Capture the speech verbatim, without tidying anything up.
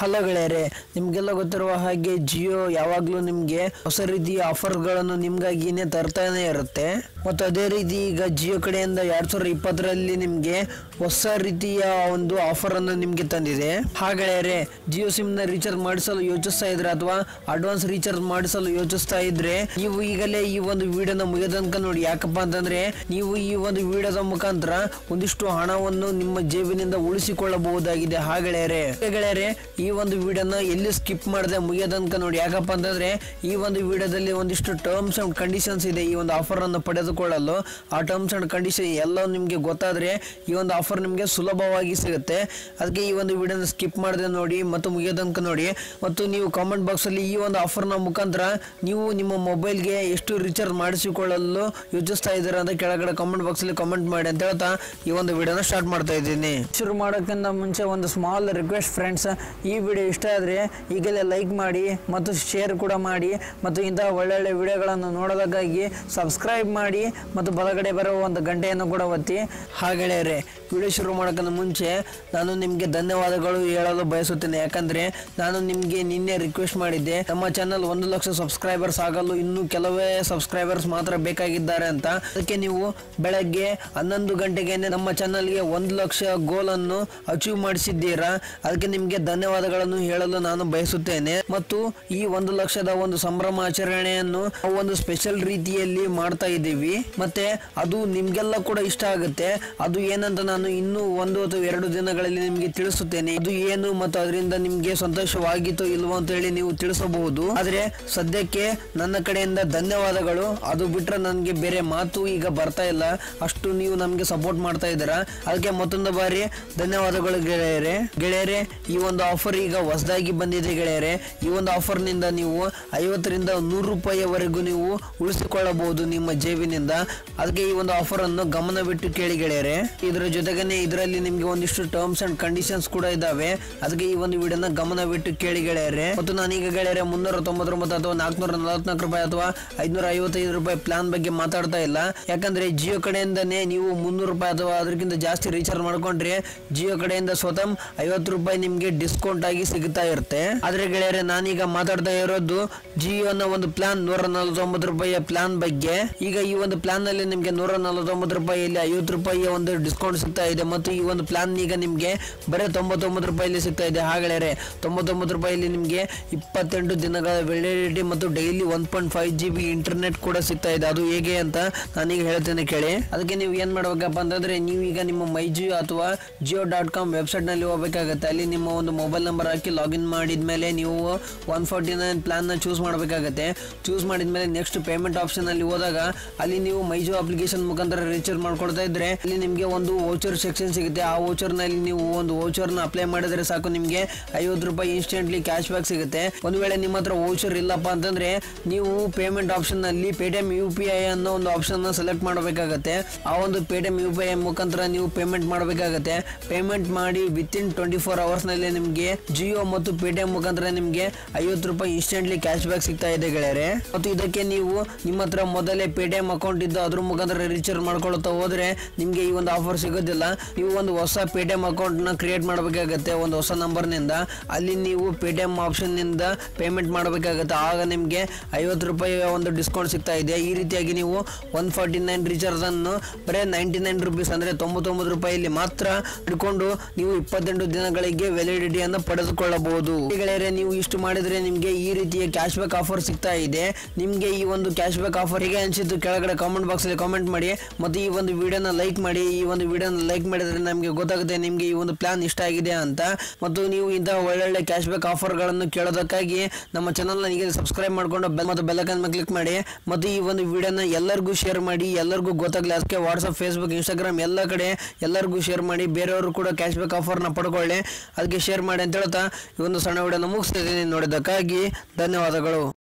Hello ಗೆಳೆಯರೆ, ನಿಮಗೆಲ್ಲ ಗೊತ್ತಿರುವ ಹಾಗೆ ಜಿಯೋ ಯಾವಾಗಲೂ ನಿಮಗೆ ಹೊಸ ರೀತಿಯ ಆಫರ್ಗಳನ್ನು ನಿಮಗಾಗಿನೇ ತರ್ತಾನೆ ಇರುತ್ತೆ. ಮತ್ತು ಅದೇ ರೀತಿ ಈಗ ಜಿಯೋ ಕಡೆಯಿಂದ ಎರಡ್ ಸಾವಿರದ ಇಪ್ಪತ್ತರಲ್ಲಿ ನಿಮಗೆ ಹೊಸ ರೀತಿಯ ಒಂದು ಆಫರ್ ಅನ್ನು ನಿಮಗೆ ತಂದಿದೆ. ಹಾಗೆಳೆಯರೆ, ಜಿಯೋ ಸಿಮ್ ನ ರೀಚಾರ್ಜ್ ಮಾಡಿಸಲು ಯೋಚಿಸ್ತಾ ಇದ್ರೆ ಅಥವಾ ಅಡ್ವಾನ್ಸ್ ರೀಚಾರ್ಜ್ ಮಾಡಿಸಲು ಯೋಚಿಸ್ತಾ ಇದ್ರೆ ನೀವು ಈಗಲೇ ಈ ಒಂದು ವಿಡಿಯೋನ ಮುಗಿಯೋದನಕ ನೋಡಿ. ಯಾಕಪ್ಪ ಅಂತಂದ್ರೆ ನೀವು ಈ ಒಂದು ವಿಡಿಯೋದ ಮುಖಾಂತರ ಒಂದಿಷ್ಟು ಹಣವನ್ನು ನಿಮ್ಮ ಜೇಬಿನಿಂದ ಉಳಿಸಿಕೊಳ್ಳಬಹುದಾಗಿದೆ. ಹಾಗೆಳೆಯರೆ ಗೆಳೆಯರೆ ಈ ಒಂದು ವಿಡಿಯೋನ ಎಲ್ಲಿ ಸ್ಕಿಪ್ ಮಾಡದೆ ಮುಗಿಯೋದನಕ ನೋಡಿ. ಯಾಕಪ್ಪ ಅಂತಂದ್ರೆ ಈ ಒಂದು ವಿಡಿಯೋದಲ್ಲಿ ಒಂದಿಷ್ಟು ಟರ್ಮ್ಸ್ ಅಂಡ್ ಕಂಡೀಷನ್ಸ್ ಇದೆ ಈ ಒಂದು ಆಫರ್ ಅನ್ನು ಪಡೆದುಕೊಳ್ಳಲು. ಆ ಟರ್ಮ್ಸ್ ಅಂಡ್ ಕಂಡೀಷನ್ ಎಲ್ಲ ನಿಮಗೆ ಗೊತ್ತಾದ್ರೆ ಈ ಒಂದು ಆಫರ್ ನಿಮಗೆ ಸುಲಭವಾಗಿ ಸಿಗುತ್ತೆ. ಅದಕ್ಕೆ ಈ ಒಂದು ವಿಡಿಯೋನ ಸ್ಕಿಪ್ ಮಾಡದೆ ನೋಡಿ ಮತ್ತು ಮುಗಿಯೋದನಕ ನೋಡಿ. ಮತ್ತು ನೀವು ಕಾಮೆಂಟ್ ಬಾಕ್ಸ್ ಅಲ್ಲಿ ಈ ಒಂದು ಆಫರ್ ನ ಮುಖಾಂತರ ನೀವು ನಿಮ್ಮ ಮೊಬೈಲ್ಗೆ ಎಷ್ಟು ರೀಚಾರ್ಜ್ ಮಾಡಿಸಿಕೊಳ್ಳಲು ಯೋಚಿಸ್ತಾ ಇದ್ದೀರಾ ಅಂತ ಕೆಳಗಡೆ ಕಾಮೆಂಟ್ ಬಾಕ್ಸ್ ಅಲ್ಲಿ ಕಾಮೆಂಟ್ ಮಾಡಿ ಅಂತ ಹೇಳ್ತಾ ಈ ಒಂದು ವಿಡಿಯೋನ ಸ್ಟಾರ್ಟ್ ಮಾಡ್ತಾ ಇದ್ದೀನಿ. ಶುರು ಮಾಡೋಕ್ಕಿಂತ ಮುಂಚೆ ಒಂದು ಸ್ಮಾಲ್ ರಿಕ್ವೆಸ್ಟ್ ಫ್ರೆಂಡ್ಸ್, ಈ ವಿಡಿಯೋ ಇಷ್ಟ ಆದರೆ ಈಗಲೇ ಲೈಕ್ ಮಾಡಿ ಮತ್ತು ಶೇರ್ ಕೂಡ ಮಾಡಿ ಮತ್ತು ಇಂತಹ ಒಳ್ಳೊಳ್ಳೆ ವಿಡಿಯೋಗಳನ್ನು ನೋಡೋದಕ್ಕಾಗಿ ಸಬ್ಸ್ಕ್ರೈಬ್ ಮಾಡಿ ಮತ್ತು ಬಲಗಡೆ ಬರುವ ಒಂದು ಗಂಟೆಯನ್ನು ಕೂಡ ಒತ್ತಿ. ಹಾಗೆಳೆಯರೆ, ವಿಡಿಯೋ ಶುರು ಮಾಡೋಕ್ಕಿಂತ ಮುಂಚೆ ನಾನು ನಿಮಗೆ ಧನ್ಯವಾದಗಳು ಹೇಳಲು ಬಯಸುತ್ತೇನೆ. ಯಾಕಂದರೆ ನಾನು ನಿಮಗೆ ನಿನ್ನೆ ರಿಕ್ವೆಸ್ಟ್ ಮಾಡಿದ್ದೆ ನಮ್ಮ ಚಾನಲ್ ಒಂದು ಲಕ್ಷ ಸಬ್ಸ್ಕ್ರೈಬರ್ಸ್ ಆಗಲು ಇನ್ನೂ ಕೆಲವೇ ಸಬ್ಸ್ಕ್ರೈಬರ್ಸ್ ಮಾತ್ರ ಬೇಕಾಗಿದ್ದಾರೆ ಅಂತ. ಅದಕ್ಕೆ ನೀವು ಬೆಳಗ್ಗೆ ಹನ್ನೊಂದು ಗಂಟೆಗೆ ನಮ್ಮ ಚಾನಲ್ಗೆ ಒಂದು ಲಕ್ಷ ಗೋಲನ್ನು ಅಚೀವ್ ಮಾಡಿಸಿದ್ದೀರಾ. ಅದಕ್ಕೆ ನಿಮಗೆ ಧನ್ಯವಾದಗಳನ್ನು ಹೇಳಲು ನಾನು ಬಯಸುತ್ತೇನೆ. ಮತ್ತು ಈ ಒಂದು ಲಕ್ಷದ ಒಂದು ಸಂಭ್ರಮ ಆಚರಣೆಯನ್ನು ಒಂದು ಸ್ಪೆಷಲ್ ರೀತಿಯಲ್ಲಿ ಮಾಡ್ತಾ ಇದ್ದೀವಿ. ಮತ್ತೆ ಅದು ನಿಮ್ಗೆಲ್ಲ ಕೂಡ ಇಷ್ಟ ಆಗುತ್ತೆ. ಅದು ಏನಂತ ನಾನು ಇನ್ನೂ ಒಂದು ಅಥವಾ ಎರಡು ದಿನಗಳಲ್ಲಿ ನಿಮಗೆ ತಿಳಿಸುತ್ತೇನೆ. ಅದು ಏನು ಮತ್ತು ಅದರಿಂದ ನಿಮ್ಗೆ ಸಂತೋಷವಾಗಿತ್ತು ಇಲ್ವೋ ಅಂತ ಹೇಳಿ ನೀವು ತಿಳಿಸಬಹುದು. ಆದ್ರೆ ಸದ್ಯಕ್ಕೆ ನನ್ನ ಕಡೆಯಿಂದ ಧನ್ಯವಾದಗಳು. ಅದು ಬಿಟ್ರೆ ನನಗೆ ಬೇರೆ ಮಾತು ಈಗ ಬರ್ತಾ ಇಲ್ಲ, ಅಷ್ಟು ನೀವು ನಮ್ಗೆ ಸಪೋರ್ಟ್ ಮಾಡ್ತಾ ಇದ್ದೀರಾ. ಅದಕ್ಕೆ ಮತ್ತೊಂದು ಬಾರಿ ಧನ್ಯವಾದಗಳು ಗೆಳೆಯರೆ. ಗೆಳೆಯರೆ, ಈ ಒಂದು ಆಫರ್ ಈಗ ಹೊಸದಾಗಿ ಬಂದಿದೆ ಗೆಳೆಯರೆ. ಈ ಒಂದು ಆಫರ್ ನಿಂದ ನೀವು ಐವತ್ತರಿಂದ ನೂರು ರೂಪಾಯಿವರೆಗೂ ನೀವು ಉಳಿಸಿಕೊಳ್ಳಬಹುದು ನಿಮ್ಮ ಜೇಬಿನಿಂದ. ಅದಕ್ಕೆ ಈ ಒಂದು ಆಫರ್ ಅನ್ನು ಗಮನವಿಟ್ಟು ಕೇಳಿ ಗೆಳೆಯರೆ. ಇದರ ಜೊತೆಗೇನೆ ಇದರಲ್ಲಿ ನಿಮ್ಗೆ ಒಂದಿಷ್ಟು ಟರ್ಮ್ಸ್ ಅಂಡ್ ಕಂಡೀಷನ್ಸ್ ಕೂಡ ಇದಾವೆ. ಅದಕ್ಕೆ ಈ ಒಂದು ವಿಡಿಯೋನ ಗಮನವಿಟ್ಟು ಕೇಳಿ ಗೆಳೆಯರೆ. ಮತ್ತು ನಾನೀಗ ಗೆಳೆಯರೆ ಮುನ್ನೂರ ತೊಂಬತ್ತೊಂಬತ್ತು ಅಥವಾ ನಾಲ್ಕುನೂರ ನಲವತ್ನಾಲ್ಕು ರೂಪಾಯಿ ಅಥವಾ ಐದ್ನೂರ ಐವತ್ತೈದು ರೂಪಾಯಿ ಪ್ಲಾನ್ ಬಗ್ಗೆ ಮಾತಾಡ್ತಾ ಇಲ್ಲ. ಯಾಕಂದ್ರೆ ಜಿಯೋ ಕಡೆಯಿಂದನೇ ನೀವು ಮುನ್ನೂರು ರೂಪಾಯಿ ಅಥವಾ ಅದಕ್ಕಿಂತ ಜಾಸ್ತಿ ರೀಚಾರ್ಜ್ ಮಾಡ್ಕೊಂಡ್ರೆ ಜಿಯೋ ಕಡೆಯಿಂದ ಸ್ವತಃ ಐವತ್ತು ರೂಪಾಯಿ ನಿಮ್ಗೆ ಡಿಸ್ಕೌಂಟ್ ಆಗಿ ಸಿಗುತ್ತಾ ಇರುತ್ತೆ. ಆದ್ರೆ ಗೆಳೆಯರೆ, ನಾನೀಗ ಮಾತಾಡ್ತಾ ಇರೋದು ಜಿಯೋನ ಒಂದು ಪ್ಲಾನ್ ನೂರ ನಲವತ್ತೊಂಬತ್ತು ರೂಪಾಯಿಯ ಪ್ಲಾನ್ ಬಗ್ಗೆ. ಈಗ ಈ ಒಂದು ಪ್ಲಾನ್ ನಲ್ಲಿ ನಿಮ್ಗೆ ನೂರ ನಲವತ್ತೊಂಬತ್ತು ರೂಪಾಯಿಯಲ್ಲಿ ಐವತ್ತು ರೂಪಾಯಿಯ ಒಂದು ಡಿಸ್ಕೌಂಟ್ ಸಿಗ್ತಾ ಇದೆ. ಮತ್ತು ಈ ಒಂದು ಪ್ಲಾನ್ ಈಗ ನಿಮ್ಗೆ ಬರೀ ತೊಂಬತ್ತೊಂಬತ್ತು ರೂಪಾಯಿಲಿ ಸಿಗ್ತಾ ಇದೆ. ಹಾಗೆಳೆಯರೆ, ತೊಂಬತ್ತೊಂಬತ್ತು ರೂಪಾಯಿಲಿ ನಿಮ್ಗೆ ಇಪ್ಪತ್ತೆಂಟು ದಿನಗಳ ವ್ಯಾಲಿಡಿಟಿ ಮತ್ತು daily one point five G B internet ಕೂಡ ಸಿಗ್ತಾ ಇದೆ. ಅದು ಹೇಗೆ ಅಂತ ನಾನೀಗ ಹೇಳ್ತೇನೆ ಕೇಳಿ. ಅದಕ್ಕೆ ನೀವು ಏನ್ ಮಾಡ್ಬೇಕಪ್ಪ ಅಂತಂದ್ರೆ ನೀವು ಈಗ ನಿಮ್ಮ ಮೈ ಜಿಯೋ ಅಥವಾ ಜಿಯೋ ಡಾಟ್ ಕಾಮ್ ವೆಬ್ಸೈಟ್ ನಲ್ಲಿ ಹೋಗಬೇಕಾಗುತ್ತೆ. ಅಲ್ಲಿ ನಿಮ್ಮ ಒಂದು ಮೊಬೈಲ್ ನಂಬರ್ ಹಾಕಿ ಲಾಗಿನ್ ಮಾಡಿದ್ಮೇಲೆ ನೀವು ಒನ್ ಫಾರ್ಟಿ ನೈನ್ ಪ್ಲಾನ್ ನ ಚೂಸ್ ಮಾಡಬೇಕಾಗುತ್ತೆ. ಚೂಸ್ ಮಾಡಿದ್ಮೇಲೆ ನೆಕ್ಸ್ಟ್ ಪೇಮೆಂಟ್ ಆಪ್ಷನ್ ಅಲ್ಲಿ ಹೋದಾಗ ಅಲ್ಲಿ ನೀವು ಮೈ ಜಿಯೋ ಅಪ್ಲಿಕೇಶನ್ ಮುಖಾಂತರ ರೀಚಾರ್ಜ್ ಮಾಡ್ಕೊಳ್ತಾ ಇದ್ರೆ ಅಲ್ಲಿ ನಿಮಗೆ ಒಂದು ವೋಚರ್ ಸೆಕ್ಷನ್ ಸಿಗುತ್ತೆ. ಆ ವೋಚರ್ ನಲ್ಲಿ ನೀವು ಒಂದು ವೋಚರ್ ನ ಅಪ್ಲೈ ಮಾಡಿದ್ರೆ ಸಾಕು, ನಿಮಗೆ ಐವತ್ತು ರೂಪಾಯಿ ಇನ್ಸ್ಟೆಂಟ್ಲಿ ಕ್ಯಾಶ್ ಬ್ಯಾಕ್ ಸಿಗುತ್ತೆ. ಒಂದು ವೇಳೆ ನಿಮ್ಮ ಹತ್ರ ವೋಚರ್ ಇಲ್ಲಪ್ಪ ಅಂತಂದ್ರೆ ನೀವು ಪೇಮೆಂಟ್ ಆಪ್ಷನ್ ನಲ್ಲಿ ಪೇಟಿಎಂ ಯು ಪಿ ಐ ಅನ್ನೋ ಒಂದು ಆಪ್ಷನ್ ನ ಸೆಲೆಕ್ಟ್ ಮಾಡಬೇಕಾಗುತ್ತೆ. ಆ ಒಂದು ಪೇಟಿಎಂ ಯು ಪಿ ಐ ಮುಖಾಂತರ ನೀವು ಪೇಮೆಂಟ್ ಮಾಡಬೇಕಾಗುತ್ತೆ. ಪೇಮೆಂಟ್ ಮಾಡಿ within twenty four hours ನಲ್ಲಿ ನಿಮಗೆ ಜಿಯೋ ಮತ್ತು ಪೇಟಿಎಂ ಮುಖಾಂತರ ನಿಮಗೆ ಐವತ್ತು ರೂಪಾಯಿ ಇನ್ಸ್ಟೆಂಟ್ಲಿ ಕ್ಯಾಶ್ ಬ್ಯಾಕ್ ಸಿಗ್ತಾ ಇದೆ ಗೆಳೆಯರೆ. ಮತ್ತು ಇದಕ್ಕೆ ನೀವು ನಿಮ್ಮ ಹತ್ರ ಮೊದಲೇ ಪೇಟಿಎಂ ಅಕೌಂಟ್ ಇದ್ದು ಅದ್ರ ಮುಖಾಂತರ ರೀಚಾರ್ಜ್ ಮಾಡ್ಕೊಳ್ತಾ ಹೋದ್ರೆ ನಿಮ್ಗೆ ಈ ಒಂದು ಆಫರ್ ಸಿಗೋದಿಲ್ಲ. ನೀವು ಒಂದು ಹೊಸ ಪೇಟಿಎಂ ಅಕೌಂಟ್ ನ ಕ್ರಿಯೇಟ್ ಮಾಡಬೇಕಾಗುತ್ತೆ ಒಂದು ಹೊಸ ನಂಬರ್ ನಿಂದ. ಅಲ್ಲಿ ನೀವು ಪೇಟಿಎಂ ಆಪ್ಷನ್ ನಿಂದ ಪೇಮೆಂಟ್ ಮಾಡಬೇಕಾಗುತ್ತೆ. ಆಗ ನಿಮ್ಗೆ ಐವತ್ತು ರೂಪಾಯಿ ಒಂದು ಡಿಸ್ಕೌಂಟ್ ಸಿಗ್ತಾ ಇದೆ. ಈ ರೀತಿಯಾಗಿ ನೀವು ಒನ್ ಫಾರ್ಟಿ ನೈನ್ ರೀಚಾರ್ಜ್ ಅನ್ನು ಬರೀ ನೈಂಟಿ ನೈನ್ ರುಪೀಸ್ ಅಂದ್ರೆ ತೊಂಬತ್ತೊಂಬತ್ತು ರೂಪಾಯಿಲಿ ಮಾತ್ರ ಹಿಡ್ಕೊಂಡು ನೀವು ಇಪ್ಪತ್ತೆಂಟು ದಿನಗಳಿಗೆ ವ್ಯಾಲಿಡಿಟಿಯನ್ನು ಪಡೆದುಕೊಳ್ಳಬಹುದು. ಗೆಳೆಯರೆ, ನೀವು ಇಷ್ಟು ಮಾಡಿದ್ರೆ ನಿಮ್ಗೆ ಈ ರೀತಿಯ ಕ್ಯಾಶ್ ಬ್ಯಾಕ್ ಆಫರ್ ಸಿಗ್ತಾ ಇದೆ. ನಿಮ್ಗೆ ಈ ಒಂದು ಕ್ಯಾಶ್ ಬ್ಯಾಕ್ ಆಫರ್ ಹೇಗೆ ಅನಿಸಿದ್ದು ಕೆಳಗಡೆ ಕಾಮೆಂಟ್ ಬಾಕ್ಸ್ ಅಲ್ಲಿ ಕಾಮೆಂಟ್ ಮಾಡಿ. ಮತ್ತು ಈ ಒಂದು ವಿಡಿಯೋನ ಲೈಕ್ ಮಾಡಿ. ಈ ಒಂದು ವಿಡಿಯೋನ ಲೈಕ್ ಮಾಡಿದ್ರೆ ನಮಗೆ ಗೊತ್ತಾಗುತ್ತೆ ನಿಮ್ಗೆ ಈ ಒಂದು ಪ್ಲಾನ್ ಇಷ್ಟ ಆಗಿದೆ ಅಂತ. ಮತ್ತು ನೀವು ಇಂತಹ ಒಳ್ಳೊಳ್ಳೆ ಕ್ಯಾಶ್ ಬ್ಯಾಕ್ ಆಫರ್ ಗಳನ್ನು ಕೇಳೋದಕ್ಕಾಗಿ ನಮ್ಮ ಚಾನಲ್ ನ ಈಗ ಸಬ್ಸ್ಕ್ರೈಬ್ ಮಾಡ್ಕೊಂಡು ಬೆಲ್ ಮತ್ತು ಬೆಲ್ ಐಕಾನ್ ಮೇಲೆ ಕ್ಲಿಕ್ ಮಾಡಿ. ಮತ್ತು ಈ ಒಂದು ವಿಡಿಯೋನ ಎಲ್ಲರಿಗೂ ಶೇರ್ ಮಾಡಿ, ಎಲ್ಲರಿಗೂ ಗೊತ್ತಾಗಲಿ. ಅದಕ್ಕೆ ವಾಟ್ಸ್ಆಪ್, ಫೇಸ್ಬುಕ್, ಇನ್ಸ್ಟಾಗ್ರಾಮ್ ಎಲ್ಲ ಕಡೆ ಎಲ್ಲರಿಗೂ ಶೇರ್ ಮಾಡಿ. ಬೇರೆಯವರು ಕೂಡ ಕ್ಯಾಶ್ ಬ್ಯಾಕ್ ಆಫರ್ ನ ಪಡ್ಕೊಳ್ಳಿ. ಅದಕ್ಕೆ ಶೇರ್ ಮಾಡಿ ಅಂತ ಹೇಳ್ತಾ ಈ ಒಂದು ಸಣ್ಣ ವಿಡಿಯೋನ ಮುಗಿಸ್ತಿದ್ದೀನಿ. ನೋಡಿದ್ದಕ್ಕಾಗಿ ಧನ್ಯವಾದಗಳು.